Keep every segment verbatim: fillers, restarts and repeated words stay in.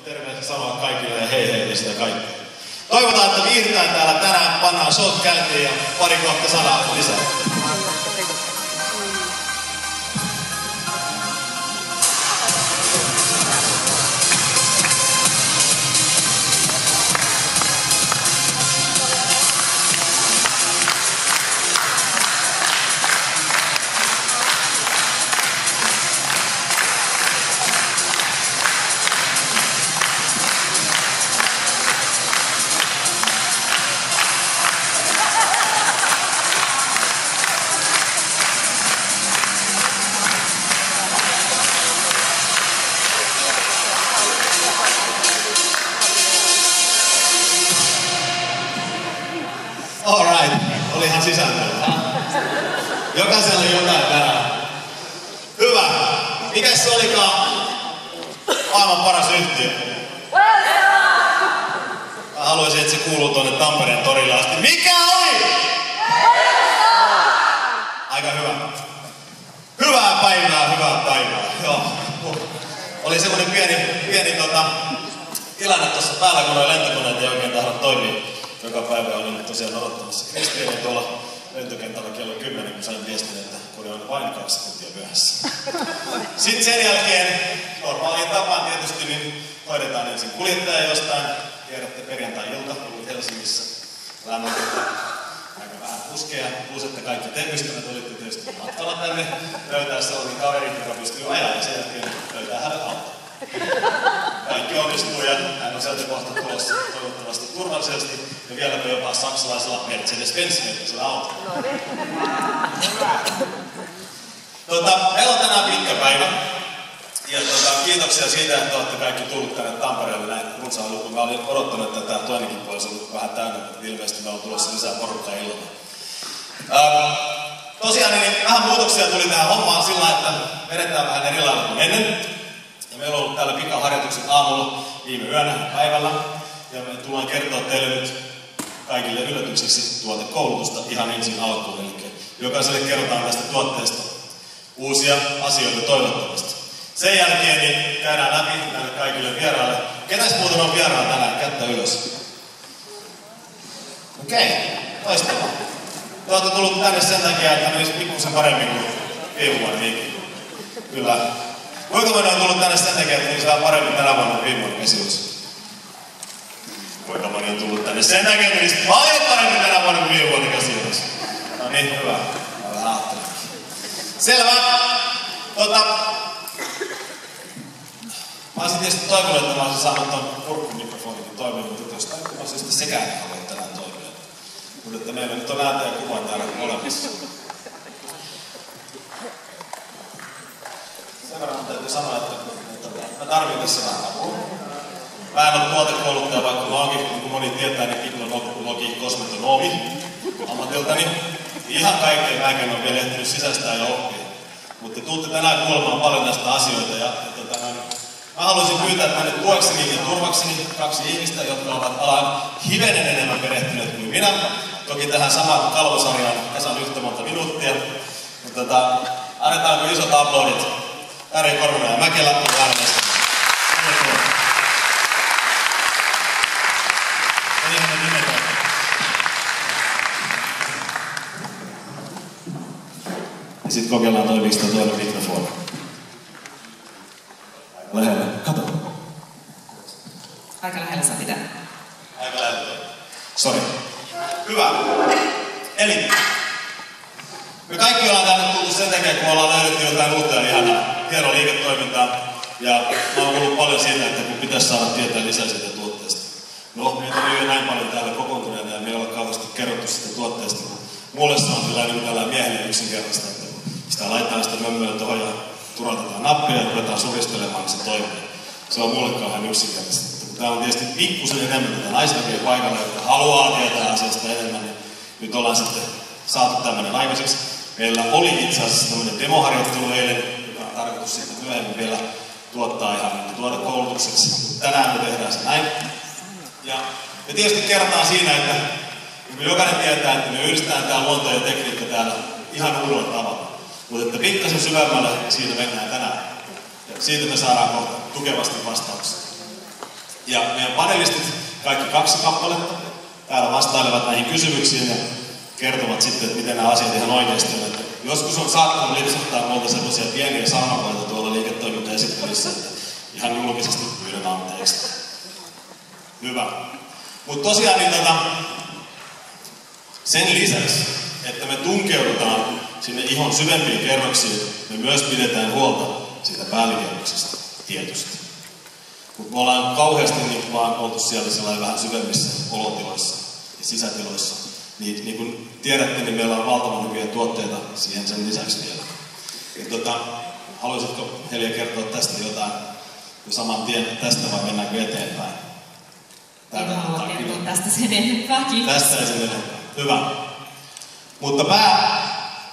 terveisiä sanoa kaikille ja hei hei ja sitä kaikkea. Toivotaan, että viihdetään täällä tänään, pannaan shot käyntiin ja pari kohta sanaa lisää. Alright, olihan sisältöä. Jokaisella jotain tänään. Hyvä. Mikäs se olikaan maailman paras yhtiö? Mä haluaisin, että se kuuluu tuonne Tampereen torille asti. Mikä oli? Aika hyvä. Hyvää päivää, hyvää päivää. Joo. Oli semmonen pieni, pieni tota, tilanne tuossa päällä, kun noi lentokoneet ei oikein tahdo toimia. Joka päivä olin tosiaan odottamassa Kristiä tuolla lentokentällä kello kymmenen, kun sain viestin, että kun on vain kaksi tuntia myöhässä. Sitten sen jälkeen, normaalien tapaan tietysti, niin hoidetaan ensin kuljettaja jostain. Tiedätte perjantai-ilta, ollut Helsingissä. Lämmötettä aika vähän puskeja, plus että kaikki te ystävät olitte tietysti matkalla tänne. Löytää sellainen kaveri, joka pystyy ajaa ja sen jälkeen löytää hänen auton. Kaikki onnistuu ja hän on sieltä kohta tulossa toivottavasti turvallisesti ja vieläpä jopa saksalaisella Mercedes-Benz-merkisellä autolla. Tota, meillä on tänään pitkä päivä ja tota, kiitoksia siitä, että olette kaikki tullut tänne Tampereelle näin runsaan lukuun. Mä olin odottanut, että tämä toinenkin puoli olisi ollut vähän täynnä, mutta ilmeisesti meillä on tulossa lisää porukkaa illalla. Ähm, tosiaan niin vähän muutoksia tuli tähän hommaan sillä, että vedetään vähän eri lailla kuin ennen. Ja meillä on ollut täällä pikaharjoitukset aamulla, viime yönä, päivällä. Ja me tullaan kertoa teille nyt kaikille yllätykseksi tuotekoulutusta ihan ensin alkuun. Eli jokaiselle kerrotaan tästä tuotteesta uusia asioita toivottavasti. Sen jälkeen niin käydään läpi näille kaikille vieraille. Ketäs muuten on vierailla tänään? Kättä ylös. Okei, okay. Loistavaa. Te olette tullut tänne sen takia, että menisi pikkusen paremmin kuin viime vuonna viikin. Kyllä. Kuinka moni on tullut tänne sen takia, että niin saa paremmin tänä vuonna kuin viime vuonna esimerkiksi? Kuinka moni on tullut tänne sen takia, että niin paljon paremmin tänä vuonna kuin viime vuonna käsijöissä? No niin, hyvä. Mä vähän ajattelin. Selvä. Tota... Mä olisin tietysti toivonut, että mä olisin saanut ton kurkkumikrofoninkin toimia, mutta jostain kuvaisesta sekään ei halua tänään toimia. Mutta että meillä nyt on ääntä ja kuva täällä olemassa. Sen verran täytyy sanoa, että, että mä tarvitsen tässä vähän apua. Mä en ole tuotekouluttaja, vaikka mä oonkin, niin kuin moni tietää, niin piknologi, kosmetonomi ammatiltani. Ihan kaikkea mäkään on vielä ehtinyt sisäistää ja oppia. Mutta te tuutte tänään kuulemaan paljon näistä asioita. Ja, ja tota, mä haluaisin pyytää tänne tuekseni ja turvakseni kaksi ihmistä, jotka ovat alan hivenen enemmän perehtyneet kuin minä. Toki tähän samaan kalvosarjaan tasan yhtä monta minuuttia. Mutta tota, annetaanko isot aplodit Kari Korhonen ja Mäkelä on äänestä. Ja sit kokeillaan toi miksi toinen mikrofoni. Aika lähellä. Kato. Aika lähellä saa pitää. Aika lähellä. Sori. Hyvä. Eli me kaikki ollaan tänne tullut sen takia, kun ollaan löydetty jotain uutta ja ihanaa hienoa liiketoimintaa. Ja mä oon kuullut paljon siitä, että kun pitäisi saada tietää lisää siitä tuotteesta. No, meitä on jo näin paljon täällä kokoontuneena ja me ei ole kauheasti kerrottu sitä tuotteesta. Mulle se on kyllä niin tällainen miehelle yksinkertaista, että sitä laitetaan sitä mömmöä tuohon ja turatetaan nappia ja ruvetaan sovistelemaan, niin se toimii. Se on mulle kauhean yksinkertaista. Tää on tietysti pikkusen enemmän tätä naisväkeä paikalla, jotka haluaa tietää asiasta enemmän. Ja nyt ollaan sitten saatu tämmönen aikaiseksi. Meillä oli itse asiassa tämmönen demoharjoittelu eilen, joka on tarkoitus sitten myöhemmin vielä tuottaa ihan tuoda koulutukseksi. Tänään me tehdään se näin. Ja me tietysti kerrotaan siinä, että niin jokainen tietää, että me yhdistetään tää luonto ja tekniikka täällä ihan uudella tavalla. Mutta että pikkasen syvemmälle siinä mennään tänään. Ja siitä me saadaan kohta tukevasti vastauksia. Ja meidän panelistit, kaikki kaksi kappaletta, täällä vastailevat näihin kysymyksiin ja kertovat sitten, että miten nämä asiat ihan oikeasti on. Että joskus on saattanut lipsuttaa muuta sellaisia pieniä saunakoita tuolla liiketoimintaesittelyssä, että ihan julkisesti pyydän anteeksi. Hyvä. Mutta tosiaan niin tota, sen lisäksi, että me tunkeudutaan sinne ihon syvempiin kerroksiin, me myös pidetään huolta siitä päällikerroksesta, tietysti. Mutta me ollaan kauheasti niin vaan oltu siellä sellainen vähän syvemmissä olotiloissa ja sisätiloissa. Niin, niin kuin tiedätte, niin meillä on valtavan hyviä tuotteita siihen sen lisäksi vielä. Ja tota, haluaisitko Helja kertoa tästä jotain saman tien tästä vai mennäänkö eteenpäin? En halua kertoa tästä sen enempää, kiitos. Tästä ei sen enempää. Hyvä. Mutta pää,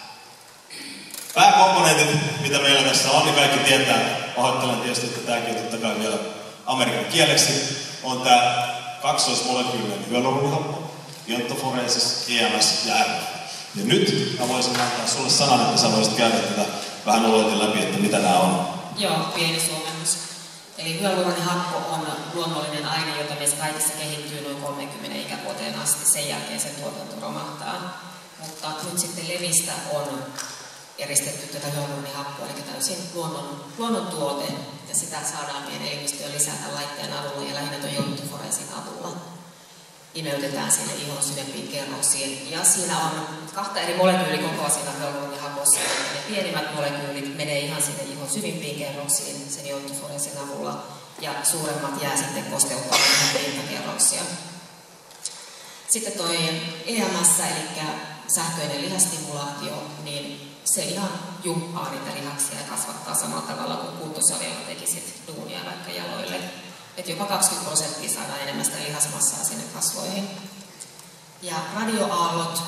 pääkomponentit, mitä meillä tässä on, niin kaikki tietää. Pahoittelen tietysti, että tämäkin on totta kai vielä amerikan kieleksi. On tämä kaksoismolekyylinen hyaluronihappo, ionttoforeesis, E M S ja R F. Ja nyt mä voisin antaa sulle sanan, että sä voisit käydä tätä vähän luetin läpi, että mitä nämä on. Joo, pieni suomennus. Eli hyaluronihappo on luonnollinen aine, jota meissä kaikissa kehittyy noin kolmekymmentä ikävuoteen asti. Sen jälkeen sen tuotanto romahtaa. Mutta nyt sitten levistä on eristetty tätä hyaluronihappoa, eli täysin luonnon, luonnon tuote. Ja sitä saadaan meidän elimistöön lisätä laitteen avulla ja lähinnä tuon ionttoforeesin avulla. Imeytetään sinne ihon syvempiin kerroksiin. Ja siinä on kahta eri molekyylikokoa siinä hyaluronihappossa. Ne pienimmät molekyylit menee ihan sinne ihon syvimpiin kerroksiin sen ionttoforeesin avulla. Ja suuremmat jää sitten kosteuttamaan pintakerroksia. Sitten toi E M S, eli sähköinen lihastimulaatio, niin se ihan jumppaa niitä lihaksia ja kasvattaa samalla tavalla kuin kuntosalilla tekisit duunia vaikka jaloille. Että jopa kaksikymmentä prosenttia saadaan enemmän sitä lihasmassaa sinne kasvoihin. Ja radioaallot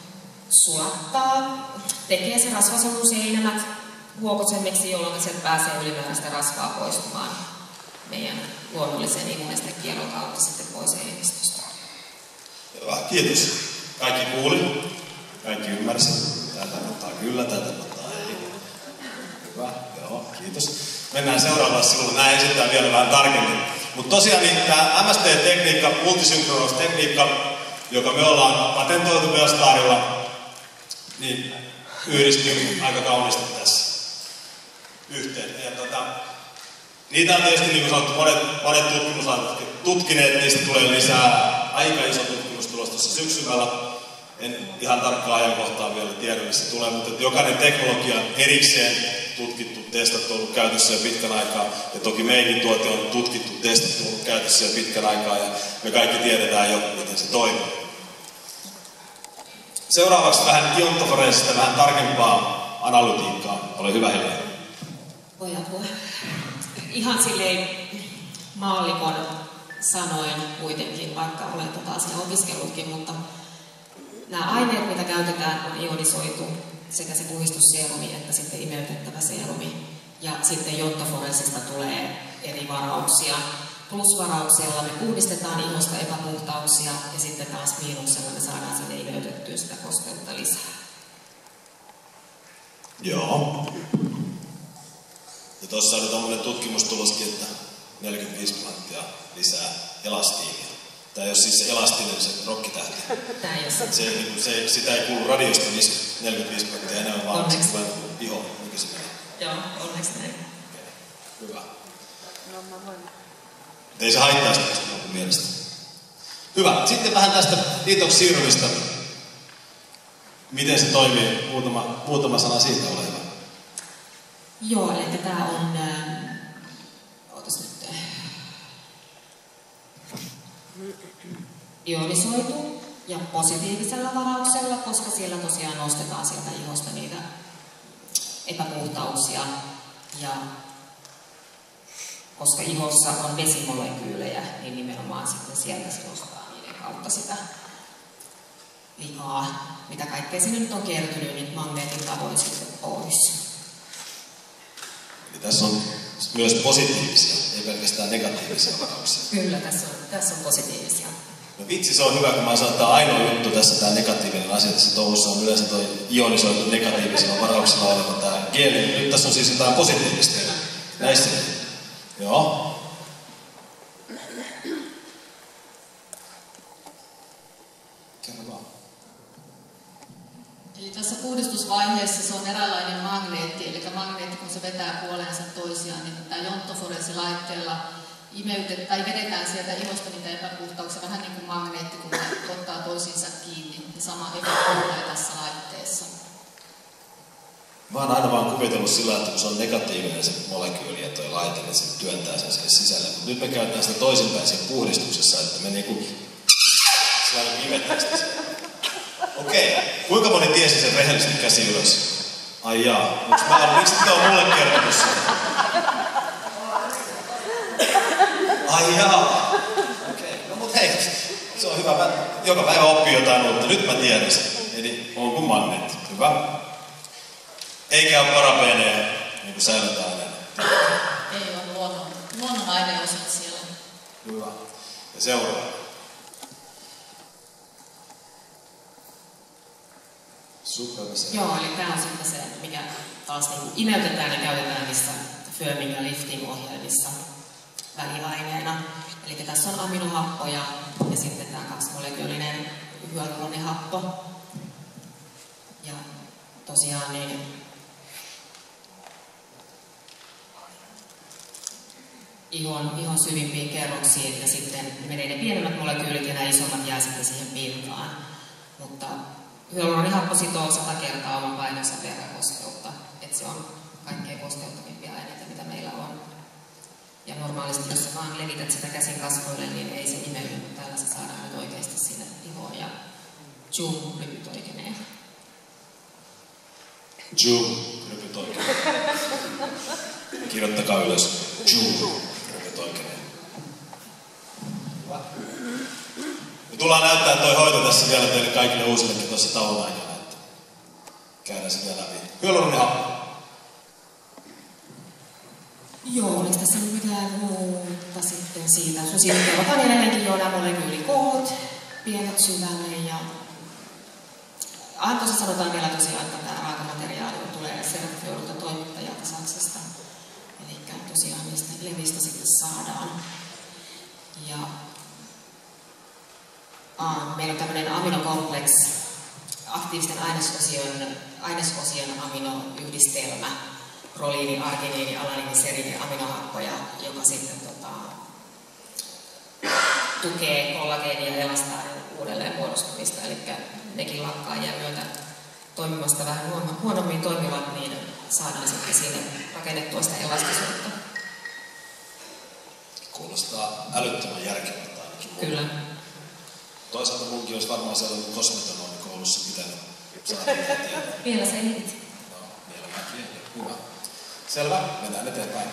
sulattaa, tekee se rasvasolun seinämät huokosemmiksi, jolloin sieltä pääsee ylimääräistä rasvaa poistumaan meidän luonnollisen immunestekierron kautta sitten pois elimistöstä. Hyvä, kiitos. Kaikki kuuli, kaikki ymmärsi. Tämä tarkoittaa kyllä, tämä tarkoittaa ei. Hyvä, joo, kiitos. Mennään seuraavaan sivulle. Nämä esitetään vielä vähän tarkemmin. Mutta tosiaan niin tämä M S T-tekniikka, multisynkronoustekniikka, joka me ollaan patentoitu Biostarilla, niin yhdistyy aika kauniisti tässä yhteen. Ja tota, niitä on tietysti, niin kuin sanottu, monet, monet tutkimuslaitokset tutkineet, niistä tulee lisää aika iso tutkimustulos tuossa syksymällä. En ihan tarkkaa ajankohtaa vielä tiedä, missä tulee, mutta jokainen teknologia on erikseen tutkittu, testattu, ollut käytössä jo pitkän aikaa. Ja toki meidänkin tuote on tutkittu, testattu, ollut käytössä jo pitkän aikaa. Ja me kaikki tiedetään jo, miten se toimii. Seuraavaksi vähän ionttoforeesista, vähän tarkempaa analytiikkaa. Ole hyvä, Helja. Voi apua. Ihan silleen maallikon sanoin kuitenkin, vaikka olen tota asiaa opiskellutkin, mutta nämä aineet, mitä käytetään, on ionisoitu, sekä se puhdistusseerumi että sitten imeytettävä seerumi. Ja sitten ionttoforeesista tulee eri varauksia. Plusvarauksella me puhdistetaan ihosta epäpuhtauksia ja sitten taas miinuksella me saadaan sinne imeytettyä sitä kosteutta lisää. Joo. Ja tuossa oli tommoinen tutkimustuloskin, että neljäkymmentäviisi prosenttia lisää elastiinia. Tämä ei ole siis se elastinen, se rokkitähti. Tämä ei ole se. Se, se, sitä ei kuulu radiosta, niin neljäkymmentäviisi prosenttia enemmän, vaan onneksi. Se tulee iho, mikä se menee. Joo, onneksi näin. Okay. Hyvä. No mä voin. Ei se haittaa sitä mun mielestä. Hyvä. Sitten vähän tästä detox-siirrymistä. Miten se toimii? Muutama, muutama sana siitä, ole hyvä. Joo, eli tämä on... Äh, ootas nyt... ionisoitu ja positiivisella varauksella, koska siellä tosiaan nostetaan sieltä ihosta niitä epäpuhtauksia. Ja koska ihossa on vesimolekyylejä, niin nimenomaan sitten sieltä se nostaa niiden kautta sitä lihaa, mitä kaikkea sinne nyt on kertynyt, niin magneetin tavoin sitten pois. Eli tässä on myös positiivisia, ei pelkästään negatiivisia varauksia. Kyllä, tässä on, tässä on positiivisia. No vitsi, se on hyvä, kun mä sanon, että ainoa juttu tässä, tämä negatiivinen asia tässä touhussa on yleensä toi ionisoitu negatiivisella varauksella oleva tämä geeni. Nyt tässä on siis jotain positiivista. Näissä. Joo. Kerro vaan. Eli tässä puhdistusvaiheessa se on eräänlainen magneetti, eli magneetti kun se vetää puoleensa toisiaan, niin tämä jonttoforesilaitteella imeytet, tai vedetään sieltä ihosta niitä epäpuhtauksia, vähän niin kuin magneetti, kun ne ottaa toisiinsa kiinni, niin sama efekti tulee tässä laitteessa. Mä oon aina vaan kuvitellut sillä, että kun se on negatiivinen se molekyyli ja toi laite, niin se työntää sen siihen sisälle. Mutta nyt me käytetään sitä toisinpäin siinä puhdistuksessa, että me niinku sillä lailla imettää sitä siellä. Okei. Kuinka moni tiesi sen rehellisesti käsi ylös? Ai jaa. Miksi mä olen, miksi te on mulle kertonut sen? Ai jaa. Okei. No mut hei, se on hyvä. Mä joka päivä oppii jotain uutta. Nyt mä tiedän sen. Eli on kuin magneetti. Hyvä. Eikä ole parabeeneja, niin kuin säilytäaineena. Ei ole luonnon, luonnon aineosat siellä. Hyvä. Ja seuraava. Joo, eli tämä on sitten se, mikä taas niin imeytetään ja käytetään niissä firming ja lifting ohjelmissa väliaineena. Eli tässä on aminohappoja ja sitten tämä kaksimolekyylinen hyaluronihappo. Ja tosiaan niin ihon, ihon syvimpiin kerroksiin ja sitten menee ne pienemmät molekyylit ja nämä isommat jää sitten siihen pintaan. Mutta hyaluronihappo sitoo sata kertaa oman painonsa verran kosteutta, että se on kaikkein kosteuttavimpia aineita, mitä meillä on. Ja normaalisti, jos sä vaan levität sitä käsin kasvoille, niin ei se imeydy, mutta täällä se saadaan nyt oikeasti sinne ihoon ja June rypytoikenee. June rypytoikenee. Kirjoittakaa ylös. June rypytoikenee. Me tullaan näyttää toi hoito tässä vielä teille kaikille uusillekin tuossa tauon aikana, että käydään se vielä läpi. Hyaluronihappo. Joo, oliko tässä nyt mitään muuta sitten siitä? Siinä kerrotaan edelleenkin jo nämä molekyylikoot, pienet syvälle ja... Ah, tuossa sanotaan vielä tosiaan, että tämä raakamateriaali tulee sertifioidulta toimittajalta Saksasta. Eli tosiaan niistä levistä sitten saadaan. Ja... Ah, meillä on tämmöinen aminokompleks, aktiivisten ainesosien, ainesosien aminoyhdistelmä, proliini, arginiini, alaniini, serine, aminohappoja, joka sitten tota, tukee kollageenia ja elastaa uudelleen muodostumista. Eli nekin lakkaajien myötä toimimasta vähän huonommin toimivat, niin saadaan sitten sinne rakennettua sitä elastisuutta. Kuulostaa älyttömän järkevältä ainakin. Kyllä. Toisaalta munkin olisi varmaan sellainen kosmetonomi koulussa pitänyt saada tietoa. Vielä se ei. No, vielä mä tiedän. Hyvä. Selvä, mennään eteenpäin.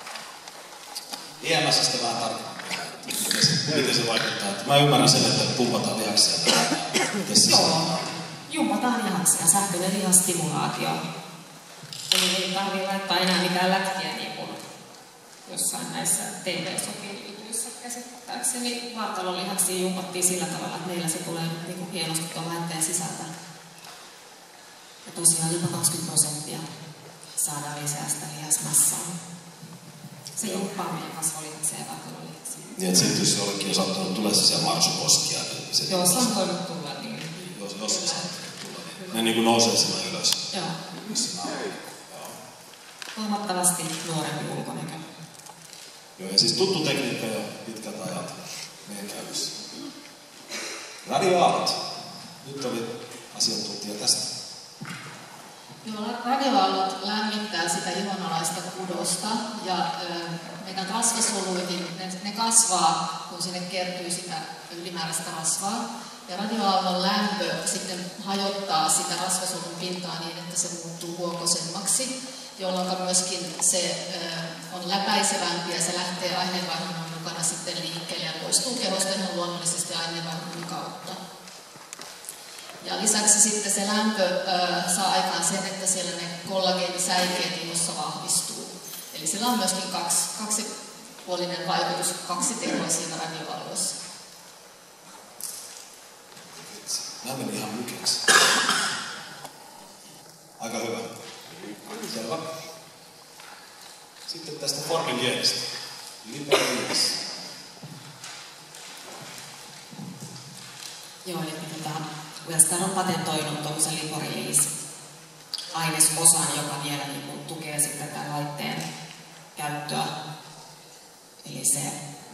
I M S:stä vähän tarkemmin. Miten se, miten se vaikuttaa? Mä ymmärrän sen, että pumpataan lihaksia. Joo, jumpataan lihaksia, sähköinen lihastimulaatio. Eli ei tarvitse laittaa enää mitään lätkiä niin kuin jossain näissä T V-sopijuttuissa käsittääkseni. Vartalolihaksia jumpattiin sillä tavalla, että meillä se tulee niin kuin hienosti tuon laitteen sisältä. Ja tosiaan jopa kaksikymmentä prosenttia saadaan lisää sitä lihasmassaa. Se jumppaa meidän kasvolihaksia ja vartalolihaksia. Niin, että sitten jos jollekin on sattunut tulee siellä marsukoskia, niin se... Joo, se on voinut tulla niin. Jos, jos se sattunut tulla, niin ne niin kuin nousee sinne ylös. Joo. Joo. Huomattavasti nuorempi ulkonäkö. Joo, ja siis tuttu tekniikka jo pitkältä ajalta meidän käytössä. Radioaallot. Nyt oli asiantuntija tästä. Joo, radioaallot lämmittää sitä ihonalaista kudosta ja ö, meidän rasvasoluihin, ne, ne kasvaa, kun sinne kertyy sitä ylimääräistä rasvaa. Ja radioaallon lämpö sitten hajottaa sitä rasvasolun pintaa niin, että se muuttuu huokosemmaksi, jolloin myöskin se ö, on läpäisevämpi ja se lähtee aineenvaihdunnan mukana sitten liikkeelle ja poistuu kehosta ihan luonnollisesti aineenvaihdunnan kautta. Ja lisäksi sitten se lämpö ö, saa aikaan sen, että siellä ne kollageenisäikeet ihossa vahvistuu. Eli sillä on myöskin kaksi, kaksipuolinen vaikutus, kaksi tehoa siinä radioaalllossa. Nämä meni ihan mykeksi. Aika hyvä. Selvä. Sitten tästä Fordin kielestä. Liberias. kyllä sitä on patentoinut tuollaisen liporiliis-ainesosan, joka vielä niin kuin tukee sitten tämän laitteen käyttöä. Eli se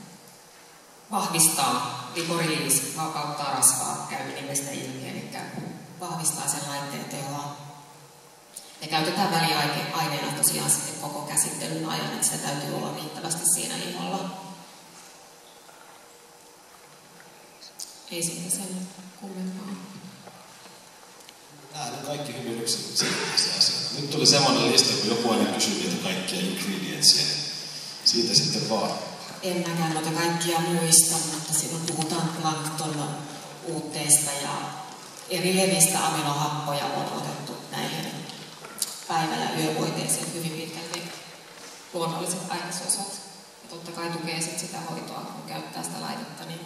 vahvistaa, liporiliis vakauttaa rasvaa, käy nimestä ilmi, eli vahvistaa sen laitteen tehoa. Ja käytetään väliaineena tosiaan sitten koko käsittelyn ajan, että sitä täytyy olla riittävästi siinä liholla. Ei siitä sen kummempaa. Nämä on kaikki hyvin yksinkertaisia asioita. Nyt tuli semmoinen lista, kun joku aina kysyy niitä kaikkia ingredientsia. Siitä sitten vaan. En mäkään noita kaikkia muista, mutta silloin puhutaan plankton uutteista ja eri levistä aminohappoja on otettu näihin päivä- ja yövoiteisiin hyvin pitkälti luonnolliset ainesosat. Ja totta kai tukee sit sitä hoitoa, kun käyttää sitä laitetta, niin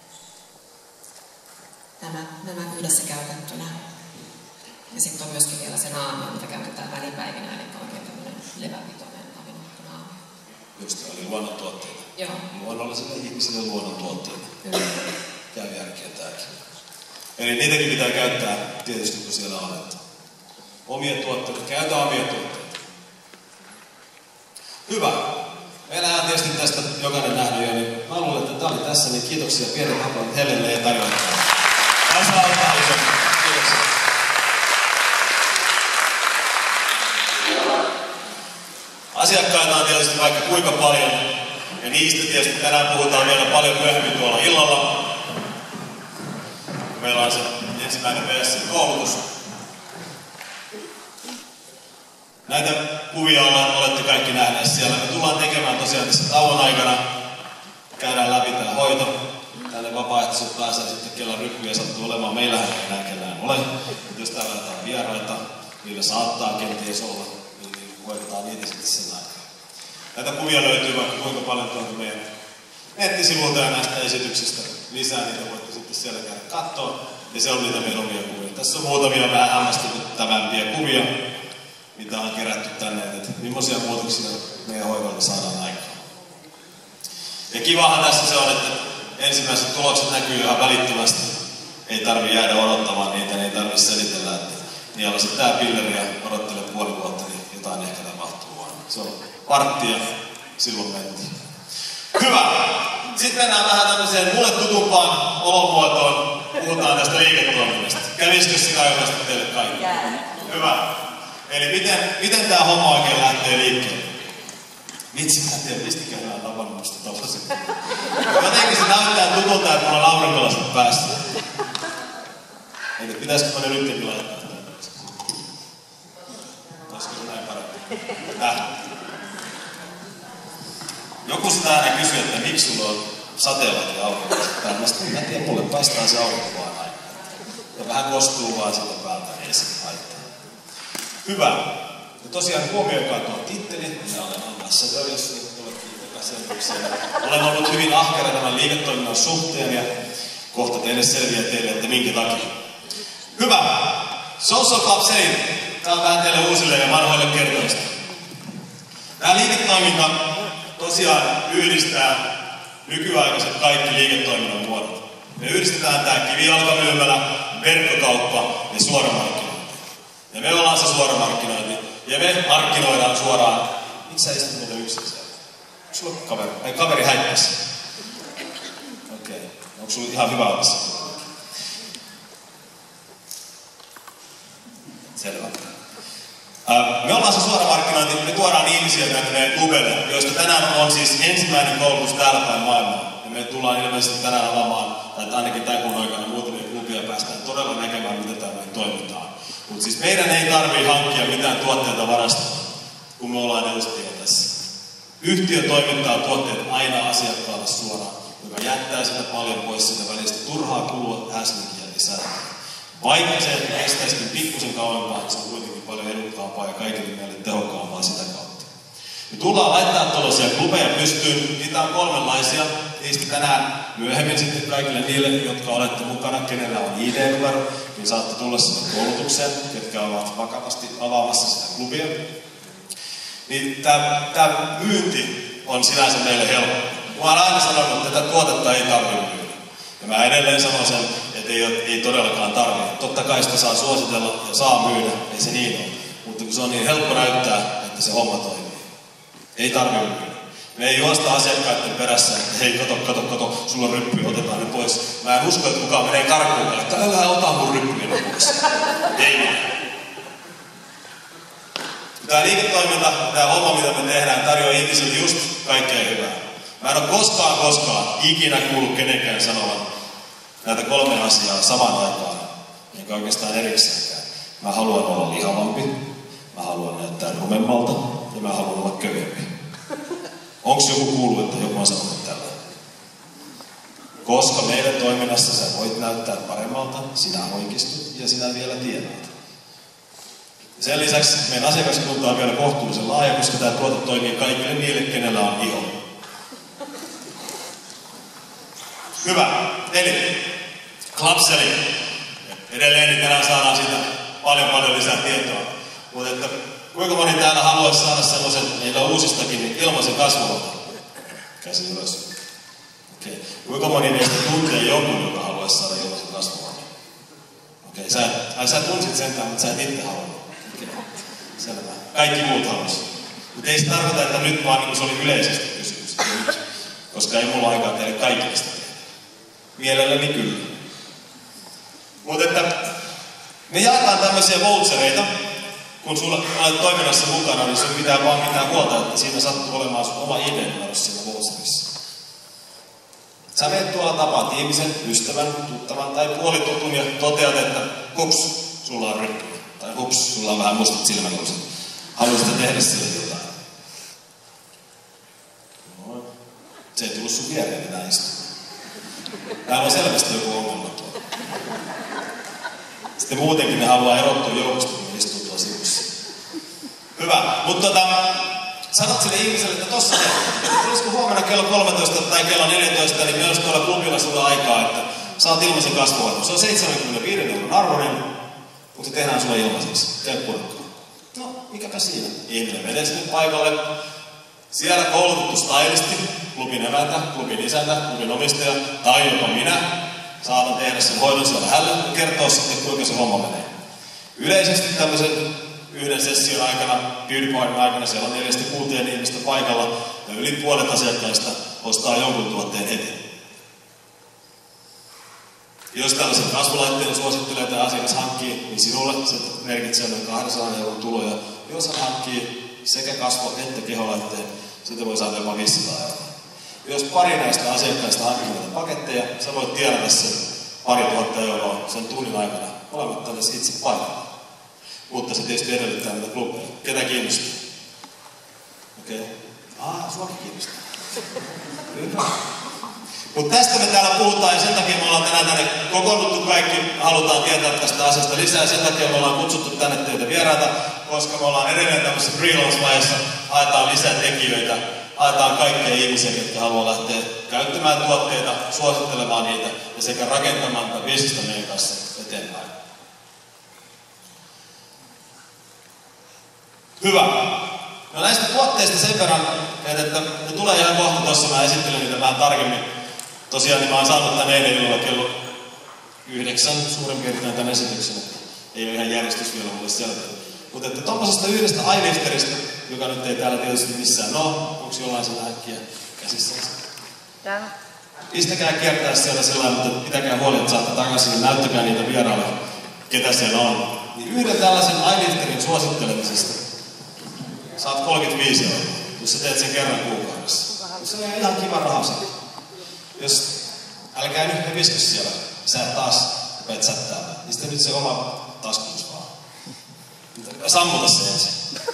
nämä, nämä yhdessä käytettynä. Ja sitten on myöskin vielä se naamio, mitä käytetään välipäivinä, eli oikein tämmöinen leväpitoinen aminohapponaamio. Just oli luonnontuotteita. Joo. Luonnollisille ihmisille luonnontuotteita. Kyllä. Käy järkeä tääkin. Eli niitäkin pitää käyttää tietysti, kun siellä on. Että omia tuotteita. Käytä omia tuotteita. Hyvä. Meillähän on tietysti tästä jokainen nähnyt jo, niin mä luulen, että tämä oli tässä, niin kiitoksia pienet hapot Helelle ja tarjoajalle. Tässä auttaa iso. Kiitoksia. Asiakkaita on tietysti vaikka kuinka paljon, ja niistä tietysti tänään puhutaan vielä paljon myöhemmin tuolla illalla. Meillä on se ensimmäinen V S-koulutus. Näitä kuvia olette kaikki nähneet siellä. Me tullaan tekemään tosiaan tässä tauon aikana. Käydään läpi tämä hoito. Tänne vapaaehtoiset pääsee sitten, kellä rykkyjä sattuu olemaan. Meillähän ei enää kellään ole. Jos täällä on vieraita, niillä saattaa kenties olla, niin hoidetaan niitä sitten sen aikaa. Näitä kuvia löytyy vaikka kuinka paljon tuolta meidän nettisivuilta ja näistä esityksistä. Lisää niitä voitte sitten siellä käydä katsoa. Ja se on niitä meidän omia kuvia. Tässä on muutamia vähän hämmästyttävämpiä kuvia, mitä on kerätty tänne, että millaisia muutoksia meidän hoidolla saadaan aikaan. Ja kivahan tässä se on, että ensimmäiset tulokset näkyy ihan välittömästi. Ei tarvi jäädä odottamaan niitä, niin ei tarvi selitellä, että niin alasit tää pilleri ja odottelet puoli vuotta, niin jotain ehkä tapahtuu vaan. Se on partti ja silloin mentiin. Hyvä! Sitten mennään vähän tämmöiseen mulle tutumpaan olomuotoon. Puhutaan tästä liiketoiminnasta. Kävisikö sitä oikeasti teille kaikille? Hyvä. Eli miten, miten tämä homma oikein lähtee liikkeelle? Vitsi, mä en tiedä, mistikään on tapannut musta tollasen. Jotenkin se näyttää tutulta, että mulla on aurinkolaiset päässä. Entä pitäisikö mä ne nytkin laittaa sitä? Olisiko se näin parempi? Täh. Joku sitä aina kysyy, että miksi sulla on sateenlaki aurinkolaiset päällä. Mä en tiedä, mulle paistaa se aurinko vaan aina. Ja vähän kostuu vaan sitä päältä, niin ei se haittaa. Hyvä. Ja tosiaan huomioikaa tuo titteli. Minä olen ambassador, jos nyt tulee kiitokaselvyksiä. Olen ollut hyvin ahkera tämän liiketoiminnan suhteen ja kohta teille selviää teille, että minkä takia. Hyvä. Social Club Selin. Tämä on vähän teille uusille ja vanhoille kertoista. Tämä liiketoiminta tosiaan yhdistää nykyaikaiset kaikki liiketoiminnan muodot. Me yhdistetään tämä kivijalkamyymälä, verkkokauppa ja suoramarkkinointi. Ja me ollaan se suoramarkkinointi. Ja me markkinoidaan suoraan. Miksi sä istut meitä yksin siellä? Onko sulla kaveri? Ai kaveri häippäsi. Okei. Okay. Onko sulla ihan hyvä olla se? Selvä. Me ollaan se suoramarkkinointi, me tuodaan ihmisiä tänne klubelle, joista tänään on siis ensimmäinen koulutus täällä päin maailmaa. Ja me tullaan ilmeisesti tänään avaamaan, tai ainakin tämän kuun aikana muutamia klubia päästään todella näkemään, mitä täällä toimitaan. Mutta siis meidän ei tarvitse hankkia mitään tuotteita varastoon, kun me ollaan edustajia tässä. Yhtiö toimittaa tuotteet aina asiakkaalle suoraan, joka jättää sitä paljon pois siitä välistä turhaa kulua häslinkiä lisää. Vaikka se kestäisikin pikkusen kauempaa, niin se on kuitenkin paljon edukkaampaa ja kaikille meille tehokkaampaa sitä kautta. Me tullaan laittaa tuollaisia klubeja pystyyn. Niitä on kolmenlaisia. Niistä tänään myöhemmin sitten kaikille niille, jotka olette mukana, kenellä on I D-numero, niin saatte tulla sinne koulutukseen, ketkä ovat vakavasti avaamassa sitä klubia. Niin tämä myynti on sinänsä meille helppo. Mä oon aina sanonut, että tätä tuotetta ei tarvitse myydä. Ja mä edelleen sanon sen, että ei, ei todellakaan tarvitse. Totta kai sitä saa suositella ja saa myydä, ei se niin ole. Mutta kun se on niin helppo näyttää, että se homma toimii. Ei tarvitse myydä. Me ei juosta asiakkaiden perässä, että hei, kato, kato, kato, sulla on ryppy, otetaan ne pois. Mä en usko, että kukaan menee karkuun, että älä ota mun ryppyjä pois. Ei mene. Tämä liiketoiminta, tämä homma, mitä me tehdään, tarjoaa ihmisille just kaikkea hyvää. Mä en ole koskaan, koskaan ikinä kuullut kenenkään sanovan näitä kolme asiaa samaan aikaan, enkä oikeastaan erikseenkään. Mä haluan olla lihavampi, mä haluan näyttää rumemmalta ja mä haluan olla köyhempi. Onko joku kuullut, että joku on sanonut tällä? Koska meidän toiminnassa sä voit näyttää paremmalta, sinä oikeistut ja sinä vielä tienaat. Sen lisäksi meidän asiakaskunta on vielä kohtuullisen laaja, koska tämä tuote toimii kaikille niille, kenellä on iho. Hyvä. Eli Clubselling. Edelleen niin tänään saadaan siitä paljon paljon lisää tietoa. Mutta että kuinka moni täällä haluaisi saada semmoisen, niillä uusistakin, niin ilmaisen kasvulotan? Käsi ylös. Okei. Kuinka moni niistä tuntee jonkun, joka haluaisi saada ilmaisen kasvulotan? Okei. Sä, ai sä tunsit sentään, mutta sä et itse halunnut. Okei. Selvä. Kaikki muut haluaisi. Mutta ei se tarkoita, että nyt vaan niin se oli yleisesti kysymys. Nyt. Koska ei mulla aikaa teille kaikille sitä tehdä. Mielelläni kyllä. Mutta että me jaetaan tämmöisiä vouchereita, kun sulla olet toiminnassa mukana, niin sun pitää vaan pitää huolta, että siinä sattuu olemaan sun oma identiteetti siinä voucherissa. Sä menet tuolla tapaat ihmisen, ystävän, tuttavan tai puolitutun ja toteat, että hups, sulla on ryppy. Tai hups, sulla on vähän mustat silmäluuset. Haluaisitko tehdä sille jotain? No, se ei tullut sun viereen enää istumaan. Täällä on selvästi joku ongelma tuolla. Sitten muutenkin ne haluaa erottua joukosta, kun ne istuu tuolla sivussa. Hyvä, mutta tota, sanot sille ihmiselle, että tossa ne, tulisiko huomenna kello kolmetoista tai kello neljätoista, niin meillä olisi tuolla klubilla sulla aikaa, että saat ilmaisen kasvuohjelman. Se on seitsemänkymmentäviisi euron arvoinen, mutta se tehdään sulle ilmaiseksi. Käy kurkkaan. No, mikäpä siinä? Ihminen menee sinne paikalle. Siellä koulutettu stylisti, klubin emäntä, klubin isäntä, klubin omistaja tai jopa minä saatan tehdä sen hoidon siellä hänelle ja kertoa sitten, kuinka se homma menee. Yleisesti tämmöisen yhden session aikana, PewDiePien aikana, siellä on neljästä kuuteen ihmistä paikalla ja yli puolet asiakkaista ostaa jonkun tuotteen heti. Jos tällaisen kasvulaitteen suosittelee tai asiakas hankkii, niin sinulle se merkitsee noin kaksisataa euron tuloja. Jos hän hankkii sekä kasvo- että keholaitteen, sitten voi saada jopa viisisataa euroa. Jos pari näistä asiakkaista hankkii näitä paketteja, sä voit tienata sen pari tuhatta euroa sen tunnin aikana olematta edes itse paikalla. Mutta se tietysti edellyttää näitä klubeja. Ketä kiinnostaa? Okei. Okay. Ah, suakin kiinnostaa. Hyvä. Mutta tästä me täällä puhutaan ja sen takia me ollaan tänään tänne kokoonnuttu kaikki. Halutaan tietää tästä asiasta lisää. Sen takia me ollaan kutsuttu tänne teitä vieraita, koska me ollaan edelleen tämmöisessä freelance-vaiheessa. Haetaan lisää tekijöitä. Haetaan kaikkia ihmisiä, jotka haluaa lähteä käyttämään tuotteita, suosittelemaan niitä ja sekä rakentamaan tätä bisnestä meidän kanssa eteenpäin. Hyvä. No näistä tuotteista sen verran, että ne tulee ihan kohta tuossa, mä esittelen niitä vähän tarkemmin. Tosiaan niin mä oon saanut tän eilen illalla kello yhdeksän suurin piirtein tän esityksen, että ei ole ihan järjestys vielä mulle selkeä. Mutta että tommosesta yhdestä eyelifteristä, joka nyt ei täällä tietysti missään ole, onko jollain sen äkkiä käsissä? Täällä. Pistäkää kiertää siellä sellainen, mutta pitäkää huoli, että saatte takaisin ja näyttäkää niitä vieraille, ketä siellä on. Niin yhden tällaisen eyelifterin suosittelemisesta saat kolmekymmentäviisi euroa, jos sä teet sen kerran kuukaudessa. Se on ihan kiva raha se. Jos älkää nyt heviskö siellä, sä taas rupeat sättäämään, niin sitten nyt se oma taskuus vaan. Sammuta se ensin.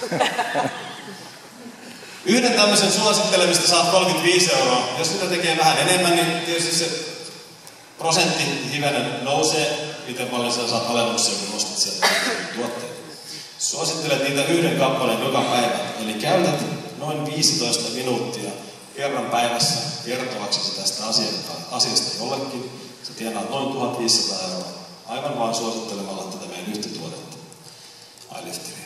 Yhden tämmöisen suosittelemista saat kolmekymmentäviisi euroa. Jos sitä tekee vähän enemmän, niin tietysti se prosentti hivenen nousee, miten paljon sä saat alennuksia, kun nostat sieltä tuotteita. Suosittelet niitä yhden kappaleen joka päivä, eli käytät noin viisitoista minuuttia kerran päivässä kertovaksesi tästä asiasta jollekin. Sä tienaat noin tuhatviisisataa euroa aivan vaan suosittelemalla tätä meidän yhtä tuotetta, eyelifteriä.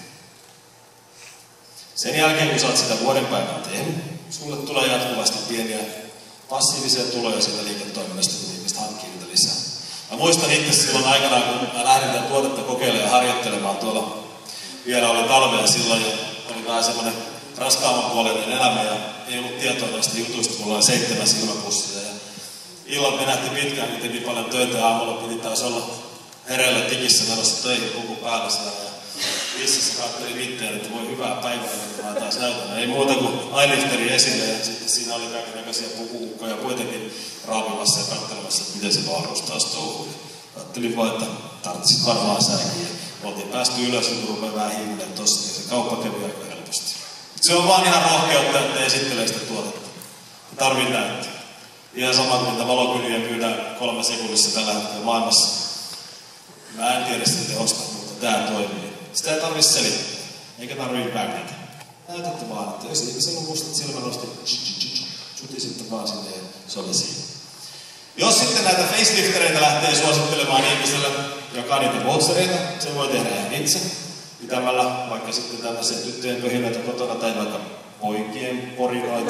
Sen jälkeen, kun sä oot sitä vuoden päivän tehnyt, sulle tulee jatkuvasti pieniä passiivisia tuloja siitä liiketoiminnasta, kun ihmiset hankkii niitä lisää. Mä muistan itse silloin aikanaan, kun mä lähdin tätä tuotetta kokeilemaan ja harjoittelemaan tuolla. Vielä oli talvea silloin ja oli vähän semmoinen raskaamman puolinen elämä ja ei ollut tietoa näistä jutuista. Mulla oli seitsemän silmäpussia ja illat menähti pitkään, kun teki paljon töitä ja aamulla piti taas olla hereillä tikissä menossa töihin puku päällä siellä. Ja Issassa katseli mitään, että voi hyvää päivää, että mä taas näytän. Ei muuta kuin eyelifteri esille ja sitten siinä oli kaikennäköisiä pukuhukkoja kuitenkin raapimassa ja katselemassa, että miten se varuus taas touhuu. Ajattelin vaan, että tarvitsit varmaan sääkin. Oltiin päästy ylös, kun rupeaa vähän hiivilemään tossa, niin se kauppa kävi aika helposti. Se on vaan ihan rohkeutta, että esittelee sitä tuotetta. Tarvii näyttää. Ihan sama kuin niitä valokyliä myydään kolme sekunnissa tällä hetkellä maailmassa. Mä en tiedä sitä tehosta, mutta tää toimii. Sitä ei tarvitse selittää, eikä tarvitse vängätä. Näytätte vaan, että jos ihmisellä on mustat silmänosti, suti sitten vaan sinne ja se oli siinä. Jos sitten näitä faceliftereitä lähtee suosittelemaan ihmiselle, joka on niitä boltsereita, se voi tehdä ihan itse. Pitämällä vaikka sitten tällaisia tyttöjen pöhinöitä kotona tai vaikka poikien porinoita.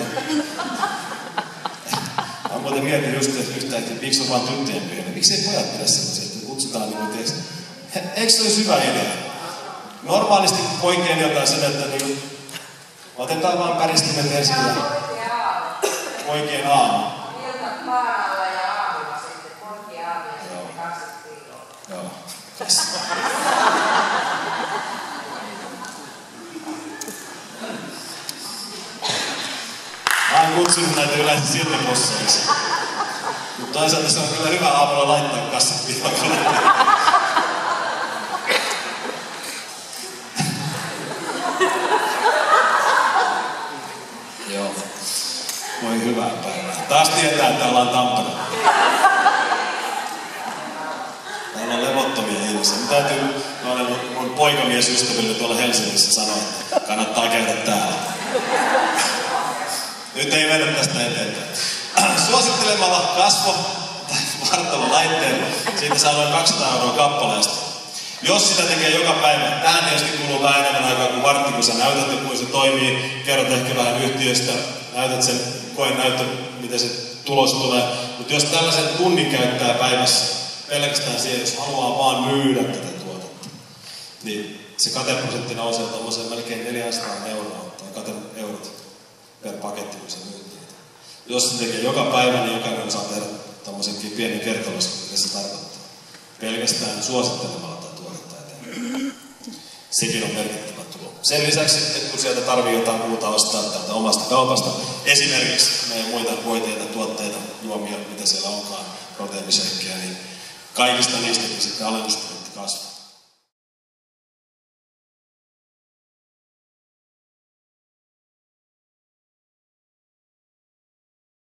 Mä muuten mietin just yhtä, että miksi on vaan tyttöjen pöhinöitä. Miksi ei pojat pidä sellaisia, että kutsutaan niin kuin teistä. Eikö se olisi hyvä idea? Normaalisti poikien jotain sen, että niin, otetaan vaan päristimet ensin ja poikien aamu. Ilta paaralla ja aamulla sitten poikien aamu ja sitten kaksikymmentä kiloa. Joo. Yes. Mä oon kutsunut näitä yleensä silmäposseiksi. Mutta toisaalta se on kyllä hyvä aamulla laittaa kassit pihalle. Joo. Voi hyvää päivää. Taas tietää, että ollaan Tampereella. Täällä on levottomia ihmisiä. Mä täytyy mun, mun poikamiesystäville tuolla Helsingissä sanoa, että kannattaa käydä täällä. Nyt ei mennä tästä eteenpäin. Suosittelemalla kasvo- tai vartalolaitteen, siitä saa noin kaksisataa euroa kappaleesta. Jos sitä tekee joka päivä, tähän tietysti kuluu vähän enemmän aikaa kuin vartti, kun sä näytät, kun se toimii, kerrot ehkä vähän yhtiöstä, näytät sen koen näyttö, miten se tulos tulee. Mutta jos tällaisen tunnin käyttää päivässä pelkästään siihen, jos haluaa vaan myydä tätä tuotetta, niin se kateprosentti nousee tuollaiseen melkein neljäsataa euroa tai kateeurot per paketti, kun se myy. Jos se tekee joka päivä, niin jokainen saa tehdä tommosenkin pienen kertolaskun, mitä se tarkoittaa. Pelkästään suosittelemalla tätä tuotetta eteenpäin. Sekin on merkittävä tulo. Sen lisäksi, että kun sieltä tarvii jotain muuta ostaa täältä omasta kaupasta, esimerkiksi meidän muita voiteita, tuotteita, juomia, mitä siellä onkaan, proteiiniseikkejä, niin kaikista niistäkin sitten alennusprosentti kasvaa.